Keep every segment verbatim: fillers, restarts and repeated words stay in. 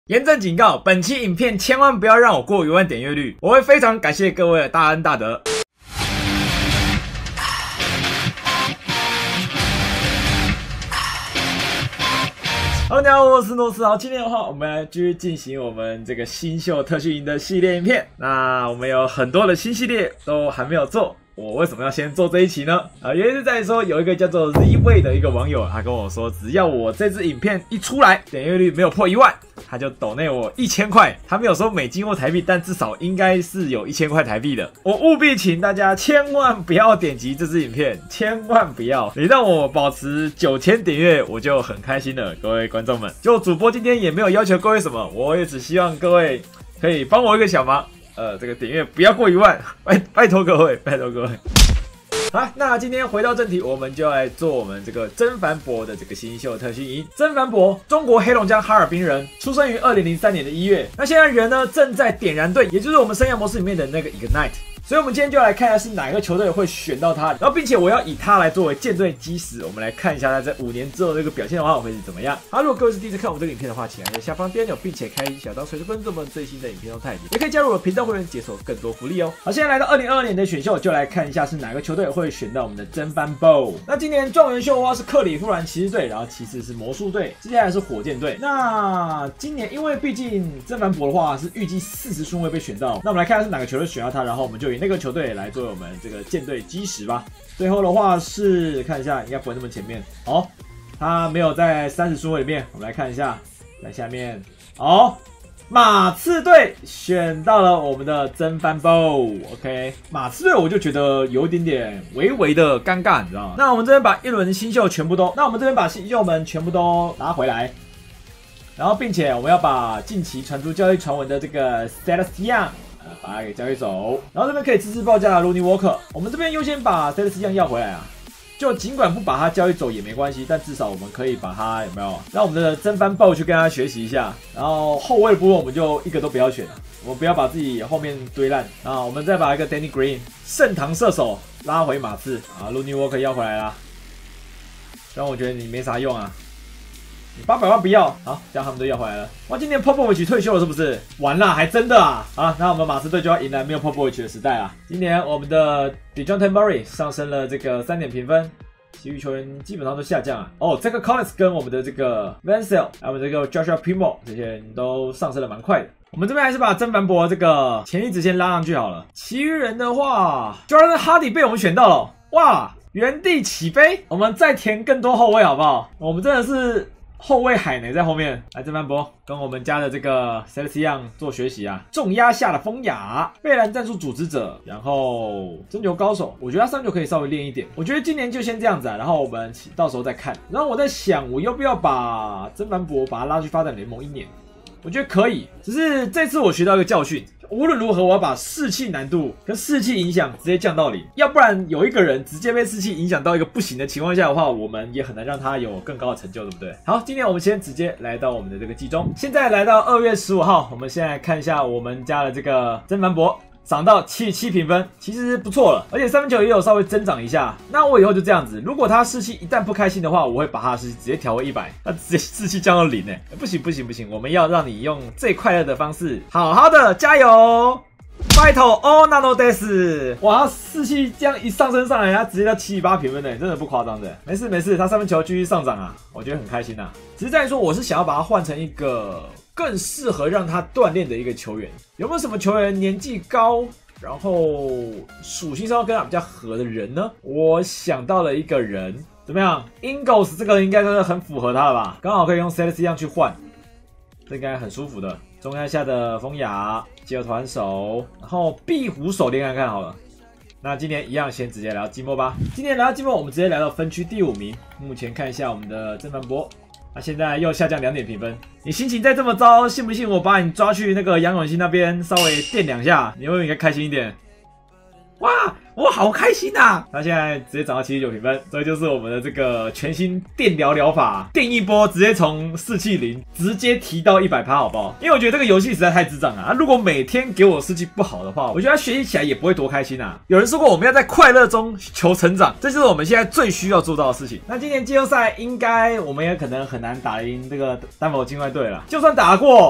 严正警告，本期影片千万不要让我过一万点阅率，我会非常感谢各位的大恩大德。Hello， 大家好，我是诺斯。好，今天的话，我们来继续进行我们这个新秀特训营的系列影片。那我们有很多的新系列都还没有做。 我为什么要先做这一期呢？啊，原因是在于说有一个叫做 Z Way 的一个网友，他跟我说，只要我这支影片一出来，点阅率没有破一万，他就抖内我一千块。他没有说美金或台币，但至少应该是有一千块台币的。我务必请大家千万不要点击这支影片，千万不要！你让我保持九千点阅，我就很开心了，各位观众们。就主播今天也没有要求各位什么，我也只希望各位可以帮我一个小忙。 呃，这个点阅不要过一万，拜拜托各位，拜托各位。好，那今天回到正题，我们就来做我们这个曾凡博的这个新秀特训营。曾凡博，中国黑龙江哈尔滨人，出生于二零零三年的一月。那现在人呢正在点燃队，也就是我们生涯模式里面的那个 Ignite。 所以，我们今天就来看一下是哪一个球队会选到他，然后，并且我要以他来作为舰队基石，我们来看一下他在五年之后这个表现的话会是怎么样。好，如果各位是第一次看我们这个影片的话，请按在下方点钮，并且开启小灯，随时关注我们最新的影片动态，也可以加入我的频道会员，解锁更多福利哦。好，现在来到二零二二年的选秀，就来看一下是哪个球队会选到我们的曾凡博。那今年状元秀的话是克里夫兰骑士队，然后其次是魔术队，接下来是火箭队。那今年因为毕竟曾凡博的话是预计四十顺位被选到，那我们来看看是哪个球队选到他，然后我们就以那个球队来 作为我们这个舰队基石吧。最后的话是看一下，应该不会那么前面哦。他没有在三十顺位里面，我们来看一下，在下面哦。马刺队选到了我们的曾凡博 ，OK。马刺队我就觉得有一点点微微的尴尬，你知道吗？那我们这边把一轮新秀全部都，那我们这边把新秀们全部都拿回来，然后并且我们要把近期传出交易传闻的这个 Celtics Young 把它给交易走，然后这边可以支持报价的 Lonnie Walker， 我们这边优先把 Celtics Young 要回来啊。就尽管不把它交易走也没关系，但至少我们可以把它有没有让我们的曾凡博去跟他学习一下。然后后卫的部分我们就一个都不要选了，我们不要把自己后面堆烂啊。我们再把一个 Danny Green 圣堂射手拉回马刺啊 ，Lonnie Walker 要回来啦。虽然我觉得你没啥用啊。 你八百万不要，好，这样他们都要回来了。哇，今年 Popovich 退休了是不是？完了，还真的啊！啊，那我们马刺队就要迎来没有 Popovich 的时代啦。今年我们的 DeJounte Murray 上升了这个三点评分，其余球员基本上都下降啊。哦，这个 Collins 跟我们的这个 Vansell， 还有我们这个 Joshua Primo 这些人都上升的蛮快的。我们这边还是把曾凡博这个潜力值先拉上去好了。其余人的话 ，Jordan Hardy 被我们选到了，哇，原地起飞！我们再填更多后卫好不好？我们真的是 后卫海呢在后面，来曾凡博跟我们家的这个 Celtics Young 做学习啊。重压下的风雅，贝兰战术组织者，然后真球高手，我觉得他上球可以稍微练一点。我觉得今年就先这样子啊，然后我们到时候再看。然后我在想，我要不要把曾凡博把他拉去发展联盟一年？我觉得可以，只是这次我学到一个教训。 无论如何，我要把士气难度跟士气影响直接降到零，要不然有一个人直接被士气影响到一个不行的情况下的话，我们也很难让他有更高的成就，对不对？好，今天我们先直接来到我们的这个季中，现在来到二月十五号，我们现在看一下我们家的这个曾凡博。 涨到七十七评分，其实不错了，而且三分球也有稍微增长一下。那我以后就这样子，如果他士气一旦不开心的话，我会把他的士气直接调为一百，他直接士气降到零哎，不行不行不行，我们要让你用最快乐的方式，好好的加油 ，Battle all nano days！ 哇，他士气这样一上升上来，他直接到七十八评分呢，真的不夸张的。没事没事，他三分球继续上涨啊，我觉得很开心啊。只是在于说，我是想要把它换成一个 更适合让他锻炼的一个球员，有没有什么球员年纪高，然后属性上跟他比较合的人呢？我想到了一个人，怎么样 ？Ingles 这个人应该是很符合他了吧？刚好可以用 Celtics Young 去换，这应该很舒服的。中压下的风雅，接球团手，然后壁虎手练看看好了。那今年一样，先直接来到季末吧。今年来到季末，我们直接来到分区第五名。目前看一下我们的曾凡博。 那、啊、现在又下降两点评分，你心情再这么糟，信不信我把你抓去那个杨永信那边稍微电两下，你会不会应该开心一点？哇，我好开心啊！他现在直接涨到七十九评分，所以就是我们的这个全新电疗疗法，电一波直接从士气零直接提到一百趴，好不好？因为我觉得这个游戏实在太智障了啊！如果每天给我士气不好的话，我觉得他学习起来也不会多开心啊。有人说过我们要在快乐中求成长，这就是我们现在最需要做到的事情。那今年季后赛应该我们也可能很难打赢这个丹佛金块队了，就算打过，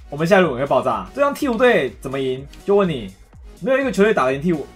我们下一轮会爆炸。这样 T 五队怎么赢？就问你，没有一个球队打得赢 T 五。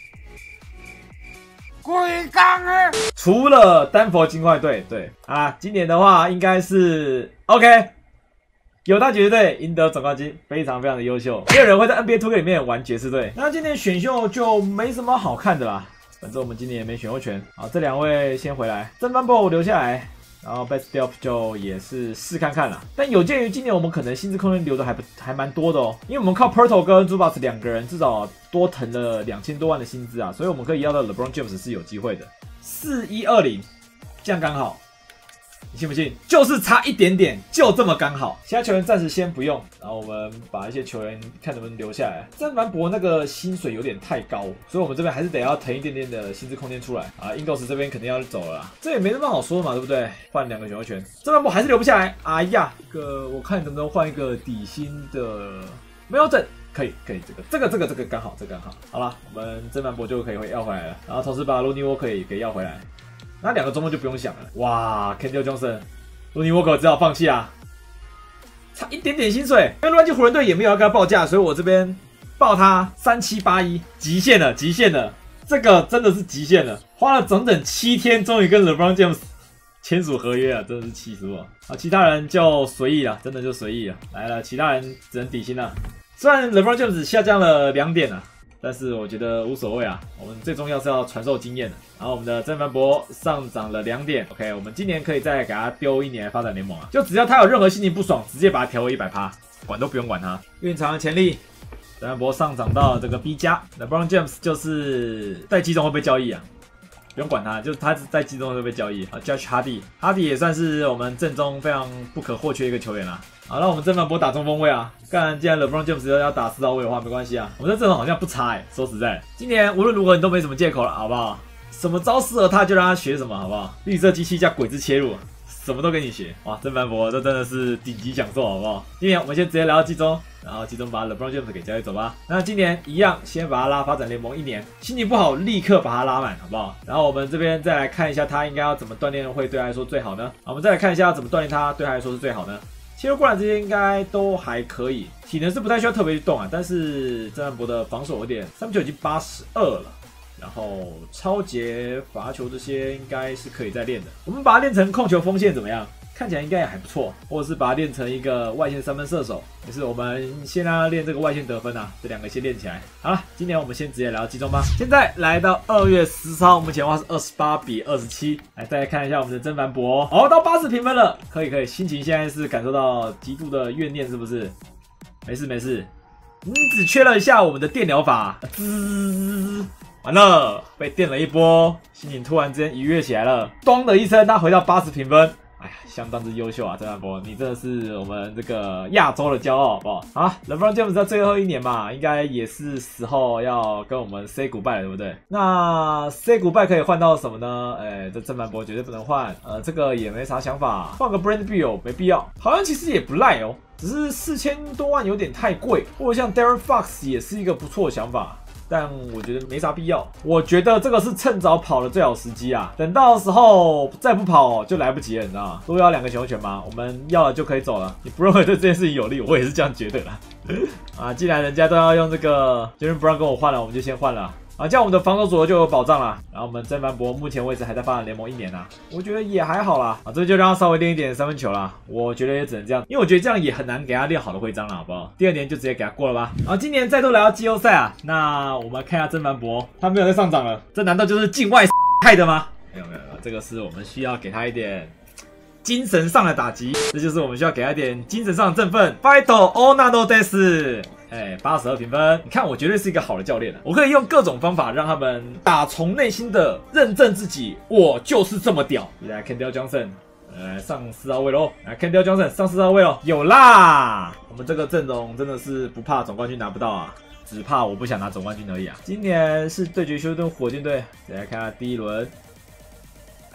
鬼刚啊！除了丹佛金块队，对啊，今年的话应该是 OK。犹他爵士队赢得总冠军，非常非常的优秀。没有人会在 N B A two K 里面玩爵士队。那今年选秀就没什么好看的啦，反正我们今年也没选秀权。好，这两位先回来，曾班博留下来，然后 Best Delp 就也是试看看啦。但有鉴于今年我们可能薪资空间留的还不还蛮多的哦，因为我们靠 Pirtle 跟 Zubac 两个人至少多腾了两千多万的薪资啊，所以我们可以要到 LeBron James 是有机会的。四一二零，这样刚好。你信不信？就是差一点点，就这么刚好。其他球员暂时先不用，然后我们把一些球员看能不能留下来。詹凡博那个薪水有点太高，所以我们这边还是得要腾一点点的薪资空间出来啊。Ingles 这边肯定要走了啦，这也没什么好说的嘛，对不对？换两个选秀权，詹凡博还是留不下来。哎呀，这个我看能不能换一个底薪的，没有整。可以，可以，这个，这个，这个，这个刚好，这个刚好。好了，我们曾凡博就可以要回来了，然后同时把 Lonnie Walker 也给要回来。那两个中锋就不用想了。哇 ，Kendall Johnson、Lonnie Walker 只好放弃啊，差一点点薪水。因为乱七湖人队也没有要跟他报价，所以我这边报他三七八一，极限了，极限了，这个真的是极限了。花了整整七天，终于跟 LeBron James 签署合约了，真的是气死我。啊，其他人就随意了，真的就随意了。来了，其他人只能底薪了。虽然 LeBron James 下降了两点啊。但是我觉得无所谓啊，我们最重要是要传授经验的。然后我们的曾凡博上涨了两点 ，OK， 我们今年可以再给他丢一年发展联盟啊，就只要他有任何心情不爽，直接把他调回 百分之百， 管都不用管他。蕴藏的潜力，曾凡博上涨到这个 B 加 ，LeBron James 就是在季中会被交易啊，不用管他，就是他在季中会被交易啊。Josh Hardy， Hardy 也算是我们阵中非常不可或缺一个球员啦。好，那我们曾凡博打中锋位啊。干，既然 LeBron James 要打四号位的话，没关系啊。我们这阵容好像不差哎、欸，说实在，今年无论如何你都没什么借口了，好不好？什么招适合他就让他学什么，好不好？绿色机器加鬼子切入，什么都给你学。哇，曾凡博这真的是顶级享受，好不好？今年我们先直接聊到季中，然后季中把 LeBron James 给交易走吧。那今年一样，先把他拉发展联盟一年，心情不好立刻把他拉满，好不好？然后我们这边再来看一下他应该要怎么锻炼会对他来说最好呢？好，我们再来看一下要怎么锻炼他对他来说是最好呢？切入过来这些应该都还可以，体能是不太需要特别去动啊，但是曾凡博的防守有点，三分球已经八十二了，然后超节、罚球这些应该是可以再练的。我们把它练成控球锋线怎么样？看起来应该也还不错，或者是把它练成一个外线三分射手，也是我们先让他练这个外线得分啊，这两个先练起来。好了，今年我们先直接聊季中吧。现在来到二月十四号，目前的话是二十八比二十七，来再来看一下我们的曾凡博，哦，到八十评分了，可以可以，心情现在是感受到极度的怨念，是不是？没事没事，你只缺了一下我们的电疗法，滋，完了，被电了一波，心情突然之间愉悦起来了，咚的一声，他回到八十评分。哎呀，相当之优秀啊，曾凡博，你真的是我们这个亚洲的骄傲，好不好？好 ，LeBron James 在最后一年嘛，应该也是时候要跟我们 say goodbye 了，对不对？那 say goodbye 可以换到什么呢？哎，这曾凡博绝对不能换，呃，这个也没啥想法，换个 Brand Beal 没必要，好像其实也不赖哦，只是四千多万有点太贵，或者像 De'Aaron Fox 也是一个不错的想法。但我觉得没啥必要，我觉得这个是趁早跑的最好时机啊！等到时候再不跑就来不及了，你知道吗？都要两个选秀权嘛，我们要了就可以走了。你不认为对这件事情有利，我也是这样觉得啦。啊，既然人家都要用这个 Jalen Brown 跟我换了，我们就先换了。啊，这样我们的防守组合就有保障了。然后我们曾凡博目前为止还在发展联盟一年啦，我觉得也还好啦。啊，这就让他稍微练一点三分球啦。我觉得也只能这样，因为我觉得这样也很难给他练好的徽章了，好不好？第二年就直接给他过了吧。然后今年再度来到季后赛啊，那我们看一下曾凡博，他没有在上涨了，这难道就是境外害的吗？没有没有没有，这个是我们需要给他一点精神上的打击，这就是我们需要给他一点精神上的振奋。Fighto Onano des。哎，八十二评分，你看我绝对是一个好的教练啊！我可以用各种方法让他们打从内心的认证自己，我就是这么屌。来 ，Kendall Johnson， 来上四号位喽！来 ，Kendall Johnson 上四号位喽！有啦，我们这个阵容真的是不怕总冠军拿不到啊，只怕我不想拿总冠军而已啊！今年是对决休斯顿火箭队，再来看下第一轮。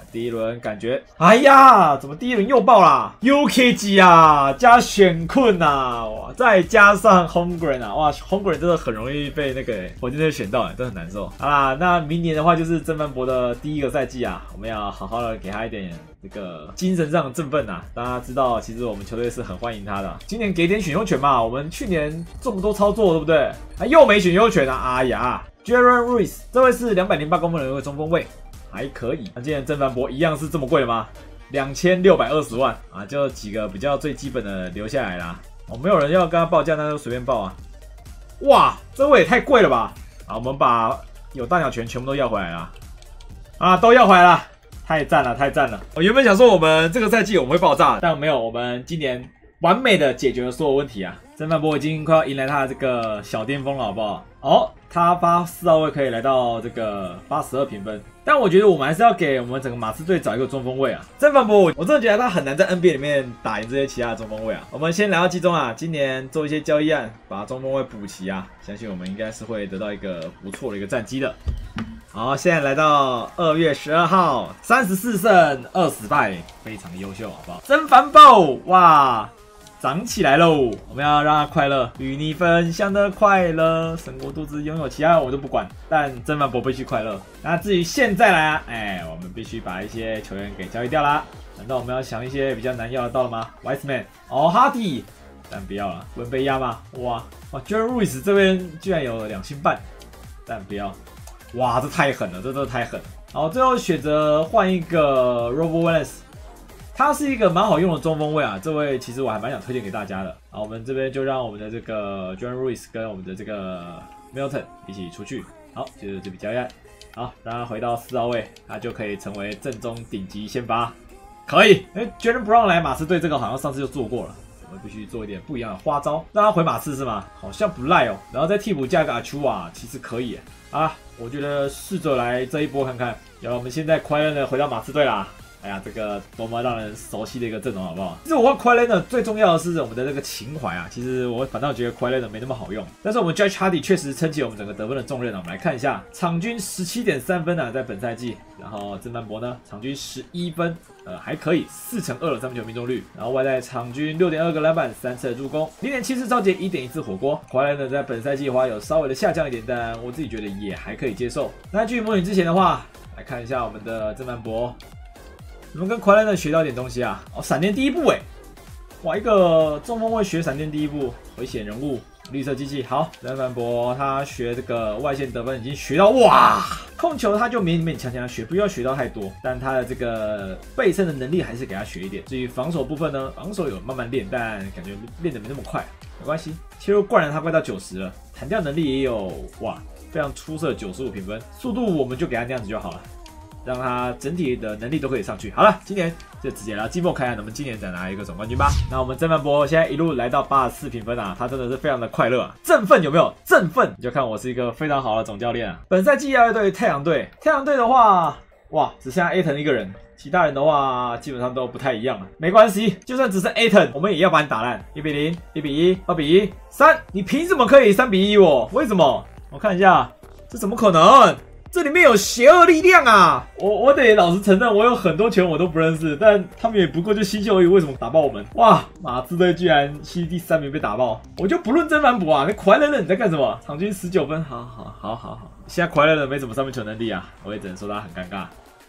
第一轮感觉，哎呀，怎么第一轮又爆啦 ？U K G 啊，加选困啊，哇，再加上 Holmgren 啊，哇 ，Holmgren 真的很容易被那个火箭队选到，哎，真的很难受。好啦，那明年的话就是郑范博的第一个赛季啊，我们要好好的给他一点这个精神上的振奋啊！大家知道，其实我们球队是很欢迎他的。今年给点选秀权嘛，我们去年这么多操作，对不对？啊，又没选秀权啊！哎呀 ，Jalen Reese 这位是两百零八公分的一个中锋位，还可以。那今年郑范博一样是这么贵的吗？两千六百二十万啊，就几个比较最基本的留下来啦。哦，没有人要跟他报价，那就随便报啊。哇，这位也太贵了吧！啊，我们把有大鸟权全部都要回来了。啊，都要回来了。太赞了，太赞了！我原本想说我们这个赛季我们会爆炸，但没有，我们今年完美的解决了所有问题啊！郑范博已经快要迎来他的这个小巅峰了，好不好？哦，他发四号位可以来到这个八十二评分，但我觉得我们还是要给我们整个马刺队找一个中锋位啊！郑范博，我真的觉得他很难在 N B A 里面打赢这些其他的中锋位啊！我们先来到季中啊，今年做一些交易案，把中锋位补齐啊，相信我们应该是会得到一个不错的一个战绩的。好，现在来到二月十二号，三十四胜二十败，非常优秀，好不好？真帆爆，哇，长起来喽！我们要让他快乐，与你分享的快乐，胜过独自拥有，其他我都不管，但真帆博必须快乐。那至于现在来啊，哎，我们必须把一些球员给交易掉啦。难道我们要想一些比较难要得到了吗 ？Wiseman， 哦，哈迪，但不要了。文贝亚嘛，哇哇 ，Jalen Reese 这边居然有两星半，但不要。哇，这太狠了，这真的太狠了。好，最后选择换一个 Robo Wallace， 他是一个蛮好用的中锋位啊，这位其实我还蛮想推荐给大家的。好，我们这边就让我们的这个 Jalen Reese 跟我们的这个 Milton 一起出去。好，就是这笔交易案。好，让他回到四号位，他就可以成为正宗顶级先发。可以，因为 Jalen Brown 来马刺队这个好像上次就做过了。我们必须做一点不一样的花招，让他回马刺是吗？好像不赖哦。然后在替补加个阿丘瓦，其实可以啊。我觉得试着来这一波看看。然后我们现在快乐的回到马刺队啦。哎呀，这个多么让人熟悉的一个阵容，好不好？其实我换快乐呢，最重要的是我们的这个情怀啊。其实我反倒觉得快乐的没那么好用，但是我们 Josh Hardy 确实撑起我们整个得分的重任啊。我们来看一下，场均 十七点三 分啊，在本赛季。然后郑范博呢，场均十一分，呃，还可以，四成二的三分球命中率。然后外带场均 六点二 个篮板，三次的助攻，零点七次超节，一点一次火锅。快乐呢，在本赛季的话有稍微的下降一点，但我自己觉得也还可以接受。那继续模拟之前的话，来看一下我们的郑范博。我们跟快乐呢学到一点东西啊！哦，闪电第一步哎，哇，一个中锋会学闪电第一步，危险人物，绿色机器。好，郑范博他学这个外线得分已经学到哇，控球他就勉勉强强学，不要学到太多，但他的这个背身的能力还是给他学一点。至于防守部分呢，防守有慢慢练，但感觉练得没那么快，没关系。切入灌篮他快到九十了，弹跳能力也有哇，非常出色，九十五评分，速度我们就给他这样子就好了。让他整体的能力都可以上去。好了，今年就直接来季末看看能不能今年再拿一个总冠军吧。那我们郑范博现在一路来到八十四评分啊，他真的是非常的快乐啊，振奋有没有？振奋！你就看我是一个非常好的总教练啊。本赛季要对太阳队，太阳队的话，哇，只剩下 Ayton 一个人，其他人的话基本上都不太一样了。没关系，就算只剩 Ayton， 我们也要把你打烂。一比零，一比一，二比一，三，你凭什么可以三比一我？为什么？我看一下，这怎么可能？这里面有邪恶力量啊！我我得老实承认，我有很多球员我都不认识，但他们也不过就新秀而已，为什么打爆我们？哇，马刺队居然西第三名被打爆，我就不论真反补啊！那快乐的你在干什么？场均十九分，好好好好好，现在快乐的没什么三分球能力啊，我也只能说他很尴尬。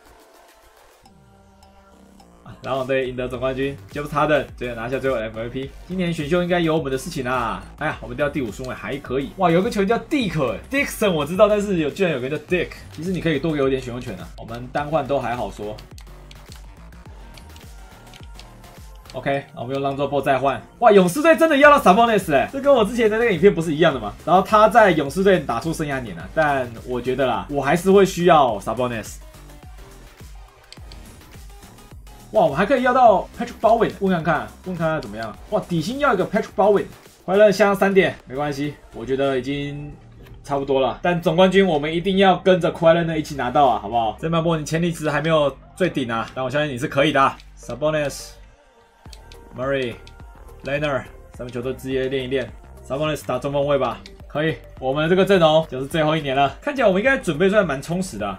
篮网队赢得总冠军 ，James Harden 最后拿下最后 M V P。今年选秀应该有我们的事情啦。哎呀，我们掉第五顺位还可以。哇，有个球员叫 Dick，Dixon 我知道，但是有居然有个人叫 Dick。其实你可以多给我一点选秀权啊。我们单换都还好说。OK， 我们用 Lonzo Ball 再换。哇，勇士队真的要到 Sabonis 哎，这跟我之前的那个影片不是一样的吗？然后他在勇士队打出生涯年了，但我觉得啦，我还是会需要 Sabonis。哇，我们还可以要到 Patrick Bowen， 问看看，问看看怎么样？哇，底薪要一个 Patrick Bowen， 快乐下三点，没关系，我觉得已经差不多了。但总冠军我们一定要跟着快乐呢一起拿到啊，好不好？郑范博，你潜力值还没有最顶啊，但我相信你是可以的。Sabonis、Murray、Leonard 三分球都直接练一练。Sabonis 打中锋位吧，可以。我们这个阵容就是最后一年了，看起来我们应该准备算蛮充实的、啊。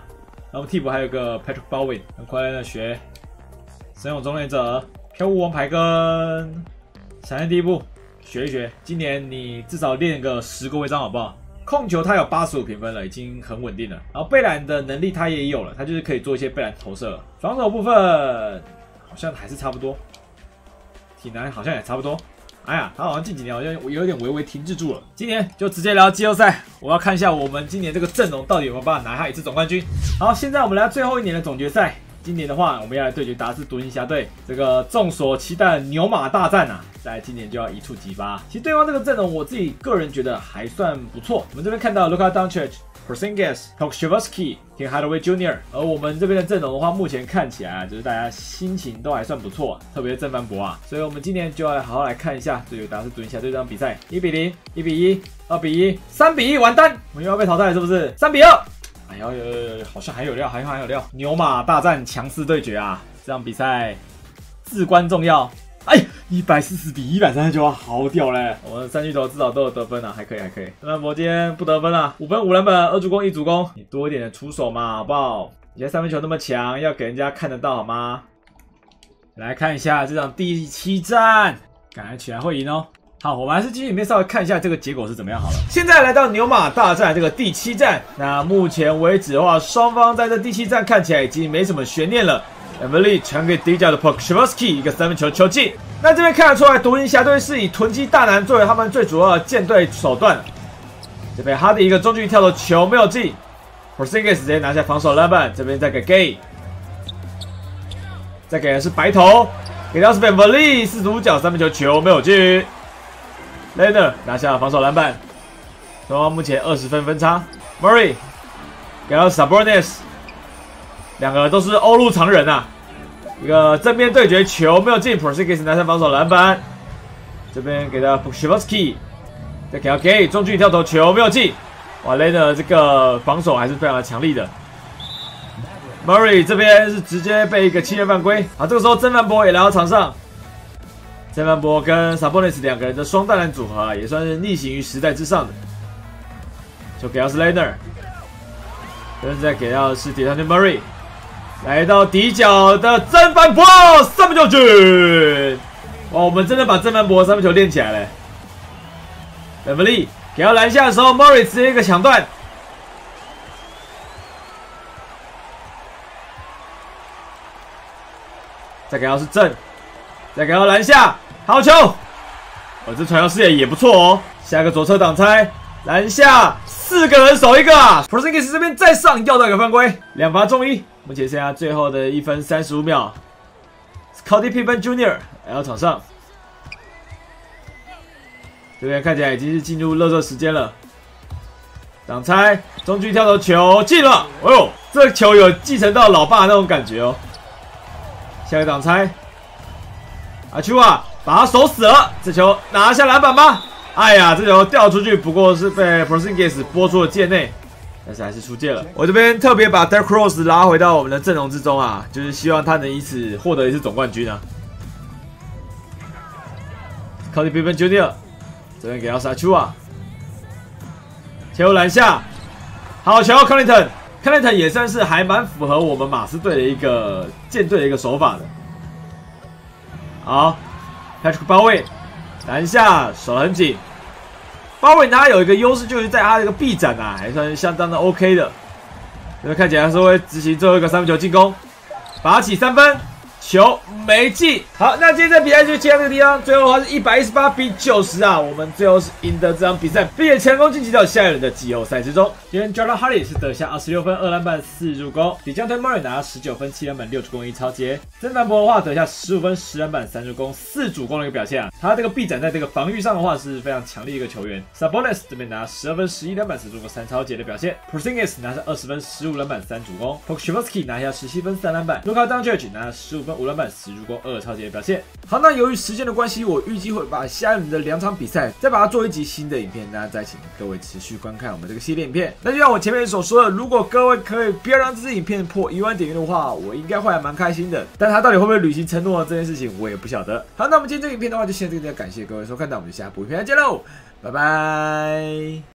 然后替补还有个 Patrick Baldwin， 很快乐的学神勇终结者、飘舞王牌跟闪电第一步学一学。今年你至少练个十个违章好不好？控球他有八十五评分了，已经很稳定了。然后背篮的能力他也有了，他就是可以做一些背篮投射了。防守部分好像还是差不多，体能好像也差不多。哎呀，他好像近几年好像有点微微停滞住了。今年就直接聊季后赛，我要看一下我们今年这个阵容到底有没有办法拿下一次总冠军。好，现在我们来到最后一年的总决赛。今年的话，我们要来对决达斯独行侠队，这个众所期待的牛马大战啊，在今年就要一触即发。其实对方这个阵容，我自己个人觉得还算不错。我们这边看到 Luka Doncic、Porzingis、Pokusevski、Tim Hardaway Junior， 而我们这边的阵容的话，目前看起来啊，就是大家心情都还算不错、啊，特别是郑凡博啊。所以我们今年就要来好好来看一下对决达斯独行侠队这场比赛，一比零、一比一、二比一、三比一，完蛋，我们又要被淘汰了，是不是？三比二。哎呦，好像还有料，好像还有料！牛马大战强势对决啊！这场比赛至关重要。哎，一百四十比一百三十九啊，好屌嘞！我们三巨头至少都有得分啊，还可以，还可以。郑凡博今天不得分啊，五分五篮板，二助攻，一助攻。你多一点的出手嘛，好不好？你现在三分球那么强，要给人家看得到好吗？来看一下这场第七战，感觉起来会赢哦。好，我们还是继续里面稍微看一下这个结果是怎么样好了。现在来到牛马大战这个第七战，那目前为止的话，双方在这第七战看起来已经没什么悬念了。Emily 传给底角的 Pokusevski 一个三分球球进。那这边看得出来，独行侠队是以囤积大男作为他们最主要的舰队手段。这边哈迪一个中距离跳投球没有进 ，Porzingis 直接拿下防守篮板，这边再给 Gay， 再给的是白头，给到是 Emily 四十五角三分球球没有进。Leonard 拿下防守篮板，双方目前二十分分差。Murray 给到 Sabonis， 两个都是欧陆常人啊。一个正面对决球没有进 ，Porzingis 拿下防守篮板。这边给到 Pokusevski， 再给到 Gay 中距离跳投球没有进。哇 ，Leonard 这个防守还是非常的强力的。Murray 这边是直接被一个七人犯规。好，这个时候曾凡博也来到场上。郑凡博跟 Sabonis 两个人的双大篮组合啊，也算是逆行于时代之上的。就给到是 Leonard， 现在给到的是 DeJounte Murray， 来到底角的郑凡博三分球进！哇，我们真的把郑凡博三分球练起来了。Emily 给到篮下的时候 ，Murray 直接一个抢断。再给到是郑。再给到篮下，好球！哦，这传球视野也不错哦。下个左侧挡拆，篮下四个人守一个啊 ！Porzingis 这边再上要到一个犯规，两罚中一。目前剩下最后的一分三十五秒 ，Scottie Pippen Junior 来到场上，这边看起来已经是进入热热时间了。挡拆，中距跳投球进了，哦呦，这个球有继承到老爸那种感觉哦。下个挡拆。阿丘啊，把他守死了，这球拿下篮板吗？哎呀，这球掉出去，不过是被 Porzingis 拨出了界内，但是还是出界了。我这边特别把 Derrick Rose 拉回到我们的阵容之中啊，就是希望他能以此获得一次总冠军啊。Scottie Pippen Junior 这边给到阿丘啊，切入篮下，好球 ，Connaughton，Connaughton 也算是还蛮符合我们马刺队的一个舰队的一个手法的。好 ，Patrick Baldwin 篮下守得很紧。Baldwin 他有一个优势，就是在他这个臂展啊，还算是相当的 OK 的。这个看起来是会执行最后一个三分球进攻，拔起三分，球没进。好，那今天这比赛就切到这个地方，最后的话是一百一十八比九十啊，我们最后是赢得这场比赛，并且成功晋级到下一轮的季后赛之中。今天 Jordan Hardy 是得下二十六分、二篮板、四助攻 ，DeJounte Murray 拿下十九分、七篮板、六助攻、一抄截。曾凡博的话得下十五分、十篮板、三助攻、四主攻的一个表现啊，他这个臂展在这个防御上的话是非常强力一个球员。Sabonis 这边拿十二分、十一篮板、十助攻、三抄截的表现。Porzingis 拿下二十分、十五篮板、三主攻。Pokusevski 拿下十七分、三篮板。Luka Doncic 拿下十五分、五篮板、十助攻、二超级的表现。好，那由于时间的关系，我预计会把下一轮的两场比赛再把它做一集新的影片，那再请各位持续观看我们这个系列影片。那就像我前面所说的，如果各位可以不要让这支影片破一万点阅的话，我应该会还蛮开心的。但他到底会不会履行承诺这件事情，我也不晓得。好，那我们今天这个影片的话，就先这个地方，感谢各位收看，那我们就下部影片再见喽，拜拜。